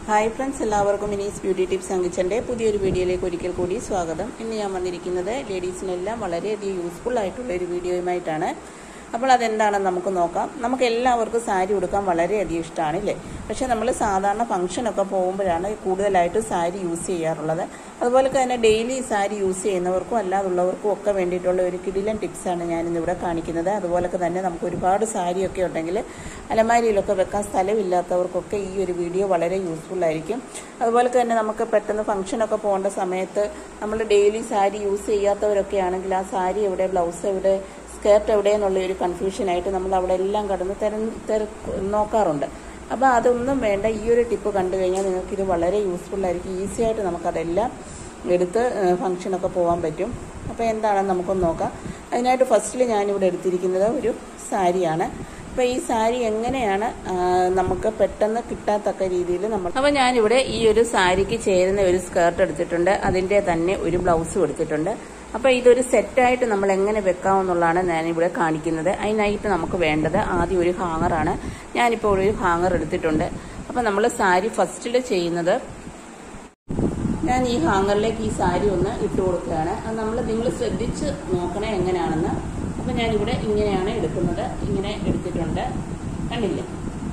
Hi friends, എല്ലാവർക്കും മിനീസ് beauty tips അങ്കിച്ചൻ്റെ പുതിയൊരു വീഡിയോയിലേക്ക് ഒരിക്കൽ കൂടി സ്വാഗതം. ഇന്ന് ഞാൻ വന്നിരിക്കുന്നത് ലേഡീസിനെല്ലാം വളരെയധികം യൂസ്ഫുൾ ആയിട്ടുള്ള ഒരു വീഡിയോയുമായിട്ടാണ്. അപ്പോൾ അതെന്താണെന്ന് നമുക്ക് നോക്കാം. നമുക്ക് എല്ലാവർക്കും സാരി ഉടുക്കാൻ വളരെയധികം ഇഷ്ടമാണ് അല്ലേ? പക്ഷേ നമ്മൾ സാധാരണ ഫംഗ്ഷനൊക്കെ പോകുമ്പോഴാണ് കൂടുതലായിട്ട് സാരി യൂസ് ചെയ്യാറുള്ളത്. അതുപോലെ തന്നെ ഡെയിലി സാരി യൂസ് ചെയ്യുന്നവർക്കും അല്ലാതുള്ളവർക്കും ഒക്കെ വേണ്ടിയിട്ടുള്ള ഒരു കിടിലൻ ടിപ്സാണ് ഞാനിന്നിവിടെ കാണിക്കുന്നത്. അതുപോലെ തന്നെ നമുക്ക് ഒരുപാട് സാരിയൊക്കെ ഉണ്ടെങ്കിൽ അലമാരിയിലൊക്കെ വെക്കാൻ സ്ഥലമില്ലാത്തവർക്കൊക്കെ ഈ ഒരു വീഡിയോ വളരെ യൂസ്ഫുൾ ആയിരിക്കും. അതുപോലെ തന്നെ നമുക്ക് പെട്ടെന്ന് ഫംഗ്ഷനൊക്കെ പോകേണ്ട സമയത്ത് നമ്മൾ ഡെയിലി സാരി യൂസ് ചെയ്യാത്തവരൊക്കെ ആണെങ്കിൽ ആ സാരി എവിടെ, ബ്ലൗസ് എവിടെ, സ്കേർട്ട് എവിടെ എന്നുള്ള ഒരു കൺഫ്യൂഷനായിട്ട് നമ്മൾ അവിടെ എല്ലാം കടന്ന് നോക്കാറുണ്ട്. അപ്പോൾ അതൊന്നും വേണ്ട. ഈ ഒരു ടിപ്പ് കണ്ടു കഴിഞ്ഞാൽ നിങ്ങൾക്കിത് വളരെ യൂസ്ഫുൾ ആയിരിക്കും. ഈസി ആയിട്ട് നമുക്കതെല്ലാം എടുത്ത് ഫംഗ്ഷനൊക്കെ പോകാൻ പറ്റും. അപ്പോൾ എന്താണെന്ന് നമുക്കൊന്ന് നോക്കാം. അതിനായിട്ട് ഫസ്റ്റിൽ ഞാനിവിടെ എടുത്തിരിക്കുന്നത് ഒരു സാരിയാണ്. അപ്പോൾ ഈ സാരി എങ്ങനെയാണ് നമുക്ക് പെട്ടെന്ന് കിട്ടാത്തക്ക രീതിയിൽ അപ്പോൾ ഞാനിവിടെ ഈ ഒരു സാരിക്ക് ചേരുന്ന ഒരു സ്കേർട്ട് എടുത്തിട്ടുണ്ട്. അതിൻ്റെ തന്നെ ഒരു ബ്ലൗസും എടുത്തിട്ടുണ്ട്. അപ്പോൾ ഇതൊരു സെറ്റായിട്ട് നമ്മൾ എങ്ങനെ വെക്കാമെന്നുള്ളതാണ് ഞാനിവിടെ കാണിക്കുന്നത്. അതിനായിട്ട് നമുക്ക് വേണ്ടത് ആദ്യം ഒരു ഹാങ്ങറാണ്. ഞാനിപ്പോൾ ഒരു ഹാങ്ങർ എടുത്തിട്ടുണ്ട്. അപ്പോൾ നമ്മൾ സാരി ഫസ്റ്റിൽ ചെയ്യുന്നത്, ഞാൻ ഈ ഹാങ്ങറിലേക്ക് ഈ സാരി ഒന്ന് ഇട്ട് കൊടുക്കുകയാണ്. അത് നിങ്ങൾ ശ്രദ്ധിച്ച് നോക്കണേ എങ്ങനെയാണെന്ന്. അപ്പോൾ ഞാനിവിടെ ഇങ്ങനെയാണ് എടുക്കുന്നത്. ഇങ്ങനെ എടുത്തിട്ടുണ്ട്, കണ്ടില്ലേ?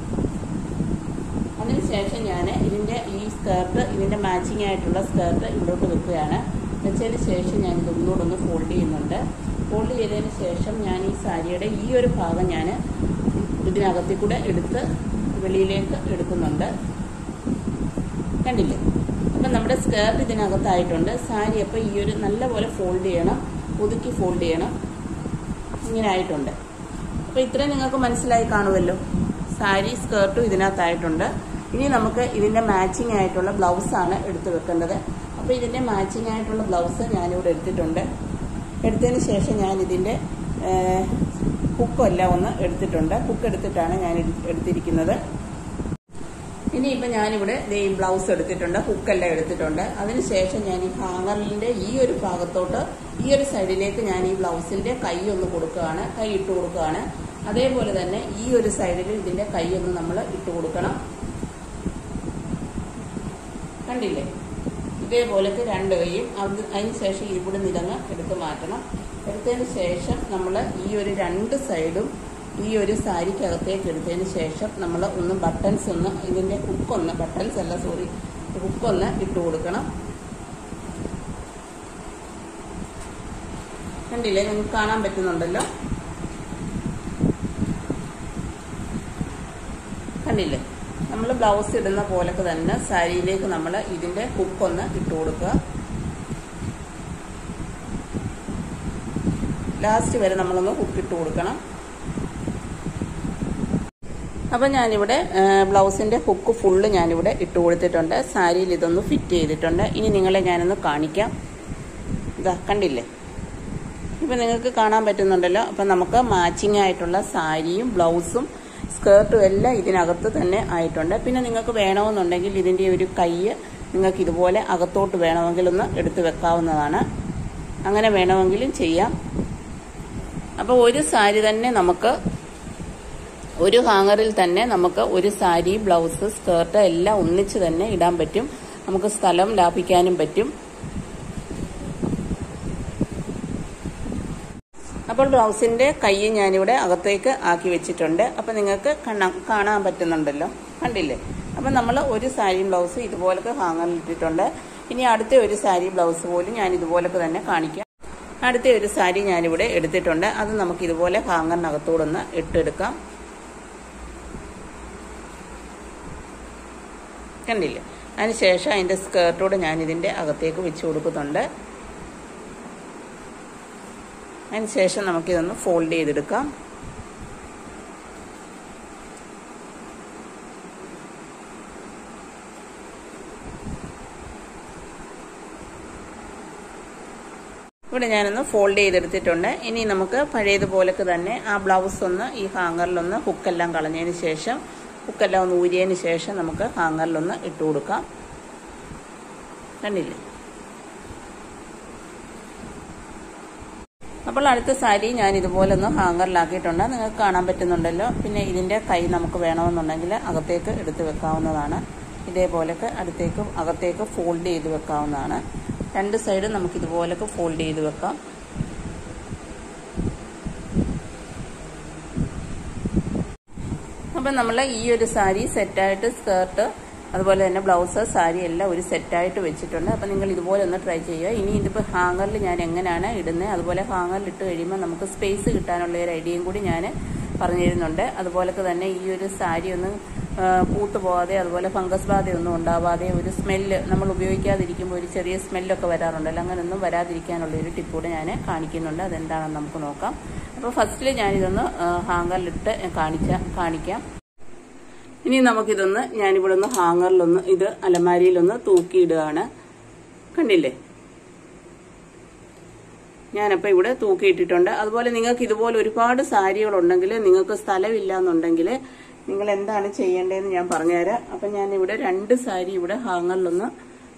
അതിനുശേഷം ഞാൻ ഈ സ്കേർട്ട്, ഇതിൻ്റെ മാച്ചിങ് ആയിട്ടുള്ള സ്കേർട്ട് ഇവിടോട്ട് വെക്കുകയാണ്. വെച്ചതിന് ശേഷം ഞാൻ ഇതൊന്നുകൂടെ ഫോൾഡ് ചെയ്യുന്നുണ്ട്. ഫോൾഡ് ചെയ്തതിന് ശേഷം ഞാൻ ഈ സാരിയുടെ ഈ ഒരു ഭാഗം ഞാൻ ഇതിനകത്തിൽ കൂടെ എടുത്ത് വെളിയിലേക്ക് എടുക്കുന്നുണ്ട്, കണ്ടില്ലേ? അപ്പം നമ്മുടെ സ്കേർട്ട് ഇതിനകത്തായിട്ടുണ്ട്. സാരി അപ്പോൾ ഈ ഒരു നല്ലപോലെ ഫോൾഡ് ചെയ്യണം, ഒതുക്കി ഫോൾഡ് ചെയ്യണം. ഇങ്ങനെ ആയിട്ടുണ്ട്. അപ്പോൾ ഇത്രയും നിങ്ങൾക്ക് മനസ്സിലായി കാണുമല്ലോ. സാരി സ്കേർട്ടും ഇതിനകത്തായിട്ടുണ്ട്. ഇനി നമുക്ക് ഇതിൻ്റെ മാച്ചിങ് ആയിട്ടുള്ള ബ്ലൗസാണ് എടുത്ത് വെക്കേണ്ടത്. അപ്പോൾ ഇതിൻ്റെ മാച്ചിങ് ആയിട്ടുള്ള ബ്ലൗസ് ഞാനിവിടെ എടുത്തിട്ടുണ്ട്. എടുത്തതിന് ശേഷം ഞാൻ ഇതിൻ്റെ ഹുക്കെല്ലാം ഒന്ന് എടുത്തിട്ടുണ്ട്. ഹുക്ക് എടുത്തിട്ടാണ് ഞാൻ എടുത്തിരിക്കുന്നത്. ഇനിയിപ്പോൾ ഞാനിവിടെ ഈ ബ്ലൗസ് എടുത്തിട്ടുണ്ട്, ഹുക്കെല്ലാം എടുത്തിട്ടുണ്ട്. അതിനുശേഷം ഞാൻ ഈ ഹാങ്ങറിൻ്റെ ഈ ഒരു ഭാഗത്തോട്ട്, ഈ ഒരു സൈഡിലേക്ക് ഞാൻ ഈ ബ്ലൗസിൻ്റെ കൈ ഒന്ന് കൊടുക്കുകയാണ്, കൈ ഇട്ട് കൊടുക്കുകയാണ്. അതേപോലെ തന്നെ ഈ ഒരു സൈഡിൽ ഇതിൻ്റെ കൈ ഒന്ന് നമ്മൾ ഇട്ട് കൊടുക്കണം, കണ്ടില്ലേ? ഇതേപോലത്തെ രണ്ട് കൈയും. അതിനുശേഷം ഇവിടെ നിലങ്ങ് എടുത്ത് മാറ്റണം. എടുത്തതിന് ശേഷം നമ്മൾ ഈ ഒരു രണ്ട് സൈഡും ഈ ഒരു സാരിക്കകത്തേക്ക് എടുത്തതിന് ശേഷം നമ്മൾ ഒന്ന് ബട്ടൺസ് ഒന്ന്, ഇതിൻ്റെ ഹുക്കൊന്ന്, ബട്ടൺസ് അല്ല സോറി, ഹുക്കൊന്ന് ഇട്ട് കൊടുക്കണം. കണ്ടില്ലേ? നിങ്ങൾക്ക് കാണാൻ പറ്റുന്നുണ്ടല്ലോ, കണ്ടില്ലേ? നമ്മൾ ബ്ലൗസ് ഇടുന്ന പോലൊക്കെ തന്നെ സാരിയിലേക്ക് നമ്മൾ ഇതിൻ്റെ ഹുക്കൊന്ന് ഇട്ട് കൊടുക്കുക. ലാസ്റ്റ് വരെ നമ്മളൊന്ന് ഹുക്കിട്ട് കൊടുക്കണം. അപ്പം ഞാനിവിടെ ബ്ലൗസിൻ്റെ ഹുക്ക് ഫുള്ള് ഞാനിവിടെ ഇട്ട് കൊടുത്തിട്ടുണ്ട്. സാരിയിൽ ഇതൊന്ന് ഫിറ്റ് ചെയ്തിട്ടുണ്ട്. ഇനി നിങ്ങളെ ഞാനൊന്ന് കാണിക്കാം. ഇതാ, കണ്ടില്ലേ? ഇപ്പം നിങ്ങൾക്ക് കാണാൻ പറ്റുന്നുണ്ടല്ലോ. അപ്പം നമുക്ക് മാച്ചിങ് ആയിട്ടുള്ള സാരിയും ബ്ലൗസും സ്കേർട്ടും എല്ലാം ഇതിനകത്ത് തന്നെ ആയിട്ടുണ്ട്. പിന്നെ നിങ്ങൾക്ക് വേണമെന്നുണ്ടെങ്കിൽ ഇതിൻ്റെ ഒരു കൈ നിങ്ങൾക്ക് ഇതുപോലെ അകത്തോട്ട് വേണമെങ്കിൽ ഒന്ന് എടുത്ത് വെക്കാവുന്നതാണ്. അങ്ങനെ വേണമെങ്കിലും ചെയ്യാം. അപ്പോൾ ഒരു സാരി തന്നെ നമുക്ക്, ഒരു ഹാങ്ങറിൽ തന്നെ നമുക്ക് ഒരു സാരി, ബ്ലൗസ്, സ്കേർട്ട് എല്ലാം ഒന്നിച്ച് തന്നെ ഇടാൻ പറ്റും. നമുക്ക് സ്ഥലം ലാഭിക്കാനും പറ്റും. അപ്പോൾ ബ്ലൗസിൻ്റെ കൈ ഞാനിവിടെ അകത്തേക്ക് ആക്കി വെച്ചിട്ടുണ്ട്. അപ്പം നിങ്ങൾക്ക് കാണാൻ പറ്റുന്നുണ്ടല്ലോ, കണ്ടില്ലേ? അപ്പം നമ്മൾ ഒരു സാരിയും ബ്ലൗസും ഇതുപോലൊക്കെ ഹാങ്ങറിൽ ഇട്ടിട്ടുണ്ട്. ഇനി അടുത്ത ഒരു സാരി ബ്ലൗസ് പോലും ഞാൻ ഇതുപോലൊക്കെ തന്നെ കാണിക്കാം. അടുത്ത ഒരു സാരി ഞാനിവിടെ എടുത്തിട്ടുണ്ട്. അത് നമുക്ക് ഇതുപോലെ ഹാങ്ങറിനകത്തോടൊന്ന് ഇട്ടെടുക്കാം, കണ്ടില്ലേ? അതിനുശേഷം അതിൻ്റെ സ്കേർട്ടോട് ഞാൻ ഇതിൻ്റെ അകത്തേക്ക് വെച്ച് കൊടുക്കുന്നുണ്ട്. അതിനുശേഷം നമുക്കിതൊന്ന് ഫോൾഡ് ചെയ്തെടുക്കാം. ഇവിടെ ഞാനൊന്ന് ഫോൾഡ് ചെയ്തെടുത്തിട്ടുണ്ട്. ഇനി നമുക്ക് പഴയതുപോലൊക്കെ തന്നെ ആ ബ്ലൗസ് ഒന്ന് ഈ ഹാങ്ങറിലൊന്ന് ഹുക്കെല്ലാം കളഞ്ഞതിന് ശേഷം, ഹുക്കെല്ലാം ഒന്ന് ഊരിയതിന് ശേഷം നമുക്ക് ഹാങ്ങറിലൊന്ന് ഇട്ട് കൊടുക്കാം, കണ്ടില്ലേ? അപ്പോൾ അടുത്ത സാരി ഞാൻ ഇതുപോലെ ഒന്ന് ഹാങ്ങറിലാക്കിയിട്ടുണ്ട്. നിങ്ങൾക്ക് കാണാൻ പറ്റുന്നുണ്ടല്ലോ. പിന്നെ ഇതിൻ്റെ കൈ നമുക്ക് വേണമെന്നുണ്ടെങ്കിൽ അകത്തേക്ക് എടുത്ത് വെക്കാവുന്നതാണ്. ഇതേപോലൊക്കെ അകത്തേക്ക് ഫോൾഡ് ചെയ്ത് വെക്കാവുന്നതാണ്. രണ്ട് സൈഡും നമുക്ക് ഇതുപോലൊക്കെ ഫോൾഡ് ചെയ്ത് വെക്കാം. അപ്പം നമ്മൾ ഈ ഒരു സാരി സെറ്റായിട്ട് സ്കേർട്ട് അതുപോലെ തന്നെ ബ്ലൗസ് സാരി എല്ലാം ഒരു സെറ്റായിട്ട് വെച്ചിട്ടുണ്ട്. അപ്പം നിങ്ങൾ ഇതുപോലെ ഒന്ന് ട്രൈ ചെയ്യുക. ഇനി ഇതിപ്പോൾ ഹാങ്ങറിൽ ഞാൻ എങ്ങനെയാണ് ഇടുന്നത്, അതുപോലെ ഹാങ്ങറിൽ ഇട്ട് കഴിയുമ്പോൾ നമുക്ക് സ്പേസ് കിട്ടാനുള്ള ഒരു ഐഡിയയും കൂടി ഞാൻ പറഞ്ഞു തരുന്നുണ്ട്. അതുപോലൊക്കെ തന്നെ ഈ ഒരു സാരി ഒന്ന് പൂത്തു പോകാതെ അതുപോലെ ഫംഗസ് ബാധയൊന്നും ഉണ്ടാവാതെ ഒരു സ്മെല്ല് നമ്മൾ ഉപയോഗിക്കാതിരിക്കുമ്പോൾ ഒരു ചെറിയ സ്മെല്ലൊക്കെ വരാറുണ്ടല്ലോ, അങ്ങനെയൊന്നും വരാതിരിക്കാനുള്ള ഒരു ടിപ്പ് കൂടെ ഞാൻ കാണിക്കുന്നുണ്ട്. അതെന്താണെന്ന് നമുക്ക് നോക്കാം. അപ്പോൾ ഫസ്റ്റിൽ ഞാനിതൊന്ന് ഹാങ്ങറിലിട്ട് കാണിക്കാം. ഇനി നമുക്കിതൊന്ന് ഞാനിവിടെ ഒന്ന് ഹാങ്ങറിലൊന്ന് ഇത് അലമാരിയിലൊന്ന് തൂക്കിയിടുകയാണ്. കണ്ടില്ലേ, ഞാനപ്പോൾ ഇവിടെ തൂക്കിയിട്ടിട്ടുണ്ട്. അതുപോലെ നിങ്ങൾക്ക് ഇതുപോലെ ഒരുപാട് സാരികളുണ്ടെങ്കിൽ, നിങ്ങൾക്ക് സ്ഥലമില്ല എന്നുണ്ടെങ്കിൽ നിങ്ങൾ എന്താണ് ചെയ്യേണ്ടതെന്ന് ഞാൻ പറഞ്ഞുതരാം. അപ്പം ഞാനിവിടെ 2 സാരി ഇവിടെ ഹാങ്ങറിലൊന്ന്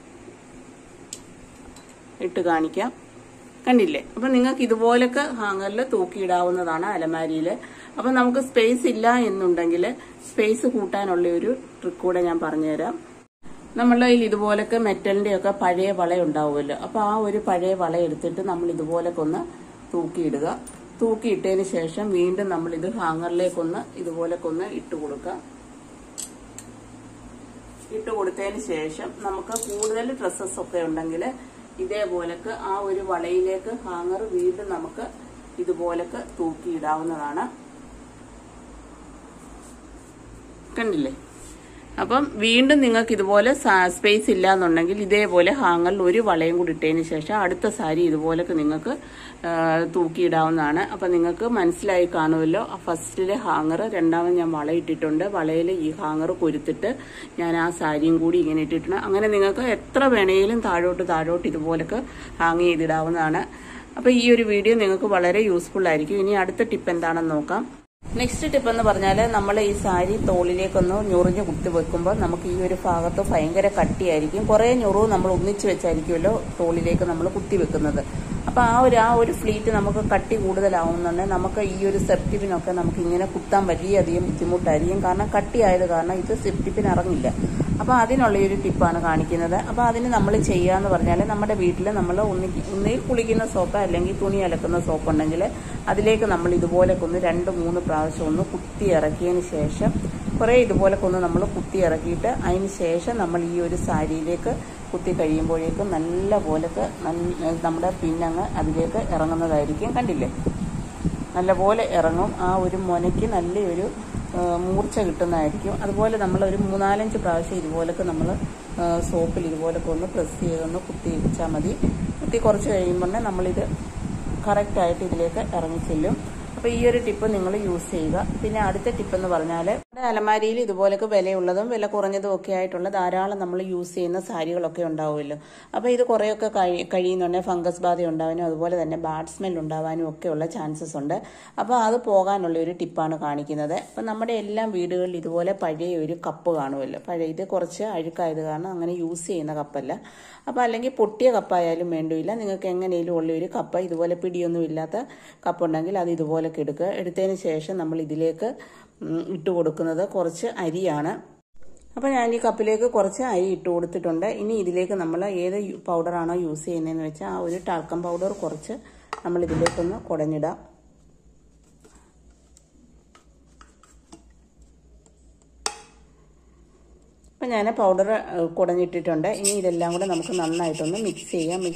ഇട്ട് കാണിക്കാം. കണ്ടില്ലേ, അപ്പം നിങ്ങൾക്ക് ഇതുപോലൊക്കെ ഹാങ്ങറിൽ തൂക്കിയിടാവുന്നതാണ് അലമാരിയിൽ. അപ്പം നമുക്ക് സ്പേസ് ഇല്ല എന്നുണ്ടെങ്കിൽ സ്പേസ് കൂട്ടാനുള്ള ഒരു ട്രിക്ക് കൂടെ ഞാൻ പറഞ്ഞുതരാം. നമ്മളുടെ കയ്യിൽ ഇതുപോലൊക്കെ മെറ്റലിൻ്റെയൊക്കെ പഴയ വള ഉണ്ടാവുമല്ലോ, അപ്പോൾ ആ ഒരു പഴയ വള എടുത്തിട്ട് നമ്മൾ ഇതുപോലൊക്കെ ഒന്ന് തൂക്കിയിടുക. തൂക്കിയിട്ടതിന് ശേഷം വീണ്ടും നമ്മളിത് ഹാങ്ങറിലേക്കൊന്ന് ഇതുപോലൊക്കെ ഒന്ന് ഇട്ട് കൊടുക്കുക. ഇട്ട് കൊടുത്തതിന് ശേഷം നമുക്ക് കൂടുതൽ ഡ്രസ്സസ് ഒക്കെ ഉണ്ടെങ്കിൽ ഇതേപോലൊക്കെ ആ ഒരു വളയിലേക്ക് ഹാങ്ങർ വീണ്ടും നമുക്ക് ഇതുപോലൊക്കെ തൂക്കിയിടാവുന്നതാണ്. കണ്ടില്ലേ, അപ്പം വീണ്ടും നിങ്ങൾക്ക് ഇതുപോലെ സ്പേസ് ഇല്ല എന്നുണ്ടെങ്കിൽ ഇതേപോലെ ഹാങ്ങറിൽ ഒരു വളയും കൂടി ഇട്ടതിന് ശേഷം അടുത്ത സാരി ഇതുപോലൊക്കെ നിങ്ങൾക്ക് തൂക്കിയിടാവുന്നതാണ്. അപ്പം നിങ്ങൾക്ക് മനസ്സിലായി കാണുമല്ലോ, ഫസ്റ്റിലെ ഹാങ്ങർ രണ്ടാമത് ഞാൻ വള ഇട്ടിട്ടുണ്ട്. വളയിൽ ഈ ഹാങ്ങർ കൊരുത്തിട്ട് ഞാൻ ആ സാരിയും കൂടി ഇങ്ങനെ ഇട്ടിട്ടുണ്ട്. അങ്ങനെ നിങ്ങൾക്ക് എത്ര വേണമെങ്കിലും താഴോട്ട് ഇതുപോലൊക്കെ ഹാങ് ചെയ്തിടാവുന്നതാണ്. അപ്പോൾ ഈ ഒരു വീഡിയോ നിങ്ങൾക്ക് വളരെ യൂസ്ഫുൾ ആയിരിക്കും. ഇനി അടുത്ത ടിപ്പ് എന്താണെന്ന് നോക്കാം. നെക്സ്റ്റ് ടിപ്പ് എന്ന് പറഞ്ഞാൽ നമ്മൾ ഈ സാരി തോളിലേക്കൊന്ന് ഞൊറിഞ്ഞ് കുത്തി വെക്കുമ്പോൾ നമുക്ക് ഈ ഒരു ഭാഗത്ത് ഭയങ്കര കട്ടിയായിരിക്കും. കുറേ ഞൊറു നമ്മൾ ഒന്നിച്ച് വെച്ചായിരിക്കുമല്ലോ തോളിലേക്ക് നമ്മൾ കുത്തി വെക്കുന്നത്. അപ്പോൾ ആ ഒരു ഫ്ലീറ്റ് നമുക്ക് കട്ടി കൂടുതലാവുന്നുണ്ടെങ്കിൽ നമുക്ക് ഈ ഒരു സെപ്റ്റിപ്പിനൊക്കെ നമുക്ക് ഇങ്ങനെ കുത്താൻ വലിയധികം ബുദ്ധിമുട്ടായിരിക്കും. കാരണം കട്ടിയായത് കാരണം ഇത് സെപ്റ്റിപ്പിന് ഇറങ്ങില്ല. അപ്പോൾ അതിനുള്ള ഒരു ടിപ്പാണ് കാണിക്കുന്നത്. അപ്പോൾ അതിന് നമ്മൾ ചെയ്യാന്ന് പറഞ്ഞാൽ നമ്മുടെ വീട്ടിൽ നമ്മൾ ഒന്നിൽ കുളിക്കുന്ന സോപ്പ് അല്ലെങ്കിൽ തുണി അലക്കുന്ന സോപ്പ് ഉണ്ടെങ്കിൽ അതിലേക്ക് നമ്മൾ ഇതുപോലൊക്കെ ഒന്ന് 2-3 പ്രാവശ്യം ഒന്ന് കുത്തി ഇറക്കിയതിന് ശേഷം കുറേ ഇതുപോലൊക്കെ ഒന്ന് നമ്മൾ കുത്തി ഇറക്കിയിട്ട് അതിന് ശേഷം നമ്മൾ ഈ ഒരു സാരിയിലേക്ക് കുത്തി കഴിയുമ്പോഴേക്കും നല്ല പോലൊക്കെ നമ്മുടെ പിന്നങ്ങ് അതിലേക്ക് ഇറങ്ങുന്നതായിരിക്കും. കണ്ടില്ലേ, നല്ലപോലെ ഇറങ്ങും. ആ ഒരു മുനയ്ക്ക് നല്ലൊരു മൂർച്ച കിട്ടുന്നതായിരിക്കും. അതുപോലെ നമ്മൾ ഒരു 3-4 പ്രാവശ്യം ഇതുപോലൊക്കെ നമ്മൾ സോപ്പിൽ ഇതുപോലൊക്കെ ഒന്ന് പ്രസ് ചെയ്തൊന്ന് കുത്തി വെച്ചാൽ മതി. കുത്തി കുറച്ച് കഴിയുമ്പോൾ നമ്മളിത് കറക്റ്റായിട്ട് ഇതിലേക്ക് ഇറങ്ങിച്ചെല്ലും. അപ്പോൾ ഈ ഒരു ടിപ്പ് നിങ്ങൾ യൂസ് ചെയ്യുക. പിന്നെ അടുത്ത ടിപ്പ് എന്ന് പറഞ്ഞാൽ നമ്മുടെ അലമാരിയിൽ ഇതുപോലൊക്കെ വിലയുള്ളതും വില കുറഞ്ഞതും ഒക്കെ ആയിട്ടുള്ള ധാരാളം നമ്മൾ യൂസ് ചെയ്യുന്ന സാരികളൊക്കെ ഉണ്ടാവുമല്ലോ. അപ്പോൾ ഇത് കുറേയൊക്കെ കഴിയുന്നുണ്ടെങ്കിൽ ഫംഗസ് ബാധ ഉണ്ടാവാനും അതുപോലെ തന്നെ ബാഡ് സ്മെൽ ഉണ്ടാവാനും ഒക്കെയുള്ള ചാൻസസ് ഉണ്ട്. അപ്പോൾ അത് പോകാനുള്ള ഒരു ടിപ്പാണ് കാണിക്കുന്നത്. അപ്പം നമ്മുടെ എല്ലാ വീടുകളിൽ ഇതുപോലെ പഴയ ഒരു കപ്പ് കാണുമല്ലോ. ഇത് കുറച്ച് അഴുക്കായത് കാരണം അങ്ങനെ യൂസ് ചെയ്യുന്ന കപ്പല്ല. അപ്പോൾ അല്ലെങ്കിൽ പൊട്ടിയ കപ്പായാലും വേണ്ടിയില്ല, നിങ്ങൾക്ക് എങ്ങനെയും ഉള്ള ഒരു കപ്പ് ഇതുപോലെ പിടിയൊന്നും ഇല്ലാത്ത കപ്പുണ്ടെങ്കിൽ അത് ഇതുപോലൊക്കെ എടുക്കുക. എടുത്തതിന് ശേഷം നമ്മൾ ഇതിലേക്ക് ഇട്ട് കൊടുക്കുന്നത് കുറച്ച് അരിയാണ്. അപ്പോൾ ഞാൻ ഈ കപ്പിലേക്ക് കുറച്ച് അരി ഇട്ട് കൊടുത്തിട്ടുണ്ട്. ഇനി ഇതിലേക്ക് നമ്മൾ ഏത് പൗഡറാണോ യൂസ് ചെയ്യുന്നതെന്ന് വെച്ചാൽ ആ ഒരു ടാൽക്കം പൗഡർ കുറച്ച് നമ്മൾ ഇതിലേക്കൊന്ന് കുടഞ്ഞിടാം. അപ്പം ഞാൻ പൗഡർ കുടഞ്ഞിട്ടിട്ടുണ്ട്. ഇനി ഇതെല്ലാം കൂടെ നമുക്ക് നന്നായിട്ടൊന്ന് മിക്സ്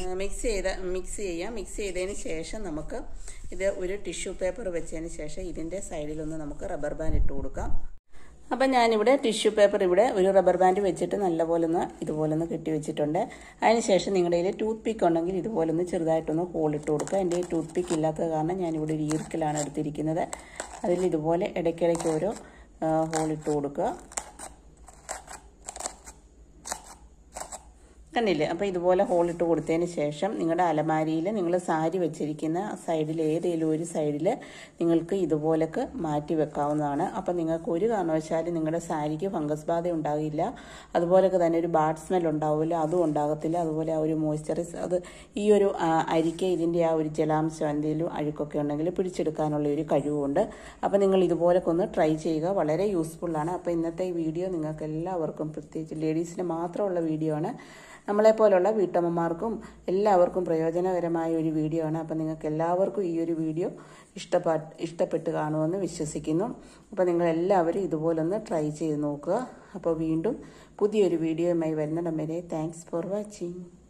ചെയ്തതിന് ശേഷം നമുക്ക് ഇത് ഒരു ടിഷ്യൂ പേപ്പർ വെച്ചതിന് ശേഷം ഇതിൻ്റെ സൈഡിലൊന്ന് നമുക്ക് റബ്ബർ ബാൻഡ് ഇട്ട് കൊടുക്കാം. അപ്പം ഞാനിവിടെ ടിഷ്യൂ പേപ്പർ ഇവിടെ ഒരു റബ്ബർ ബാൻഡ് വെച്ചിട്ട് നല്ലപോലെ ഇതുപോലൊന്ന് കെട്ടി വെച്ചിട്ടുണ്ട്. അതിനുശേഷം നിങ്ങളുടെ കയ്യിൽ ടൂത്ത് പിക്ക് ഉണ്ടെങ്കിൽ ഇതുപോലൊന്ന് ചെറുതായിട്ടൊന്ന് ഹോളിട്ട് കൊടുക്കുക. എൻ്റെ ഈ ടൂത്ത് പിക്ക് ഇല്ലാത്തത് കാരണം ഞാനിവിടെ ഒരു ഈർക്കിലാണ് എടുത്തിരിക്കുന്നത്. അതിൽ ഇതുപോലെ ഇടയ്ക്കിടയ്ക്ക് ഓരോ ഹോളിട്ട് കൊടുക്കുക. കണ്ടില്ലേ? അപ്പോൾ ഇതുപോലെ ഹോളിട്ട് കൊടുത്തതിന് ശേഷം നിങ്ങളുടെ അലമാരിയിൽ നിങ്ങൾ സാരി വെച്ചിരിക്കുന്ന സൈഡിൽ ഏതെങ്കിലും ഒരു സൈഡിൽ നിങ്ങൾക്ക് ഇതുപോലൊക്കെ മാറ്റി വെക്കാവുന്നതാണ്. അപ്പോൾ നിങ്ങൾക്ക് ഒരു കാരണവശാലും നിങ്ങളുടെ സാരിക്ക് ഫംഗസ് ബാധ ഉണ്ടാകില്ല. അതുപോലൊക്കെ തന്നെ ഒരു ബാഡ് സ്മെൽ ഉണ്ടാവില്ല, അതും ഉണ്ടാകത്തില്ല. അതുപോലെ ആ ഒരു മോയ്സ്ചറൈസ് അത് ഈ ഒരു അരിക്ക് ഇതിൻ്റെ ആ ഒരു ജലാംശം എന്തെങ്കിലും അഴുക്കൊക്കെ ഉണ്ടെങ്കിൽ പിടിച്ചെടുക്കാനുള്ള ഒരു കഴിവുണ്ട്. അപ്പോൾ നിങ്ങൾ ഇതുപോലൊക്കെ ഒന്ന് ട്രൈ ചെയ്യുക, വളരെ യൂസ്ഫുള്ളാണ്. അപ്പോൾ ഇന്നത്തെ ഈ വീഡിയോ നിങ്ങൾക്ക് എല്ലാവർക്കും, പ്രത്യേകിച്ച് ലേഡീസിന് മാത്രമുള്ള വീഡിയോ ആണ്. നമ്മളെപ്പോലുള്ള വീട്ടമ്മമാർക്കും എല്ലാവർക്കും പ്രയോജനകരമായ ഒരു വീഡിയോ ആണ്. അപ്പോൾ നിങ്ങൾക്ക് എല്ലാവർക്കും ഈ ഒരു വീഡിയോ ഇഷ്ടപ്പെട്ട് കാണുമെന്ന് വിശ്വസിക്കുന്നു. അപ്പോൾ നിങ്ങളെല്ലാവരും ഇതുപോലൊന്ന് ട്രൈ ചെയ്ത് നോക്കുക. അപ്പോൾ വീണ്ടും പുതിയൊരു വീഡിയോയുമായി വരുന്നിടം വരെ താങ്ക്സ് ഫോർ വാച്ചിങ്.